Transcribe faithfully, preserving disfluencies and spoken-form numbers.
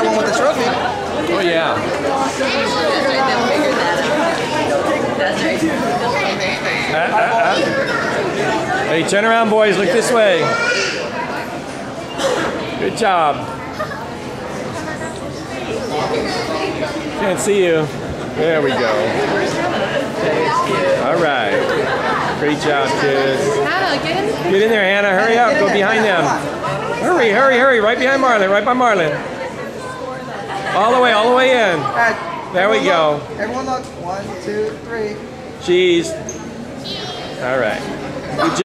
get one with the trophy. Oh yeah. Uh, uh, uh. Hey, turn around, boys. Look this way. Good job. Can't see you. There we go. All right. Great job, kids. Hannah, get in. Get in there, Hannah. Hurry up. Go behind them. Hurry, hurry, hurry. Right behind Marlon. Right by Marlon. All the way, all the way in. There we go. Everyone look. One, two, three. Cheese. All right. Good job.